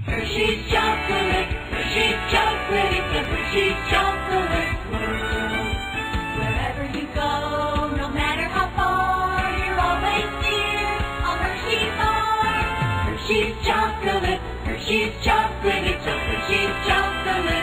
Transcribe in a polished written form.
Hersheys chocolate, Hersheys chocolate, it's a Hersheys chocolate world. Wherever you go, no matter how far, you're always near a Hershey bar. Hersheys chocolate, it's a Hersheys chocolate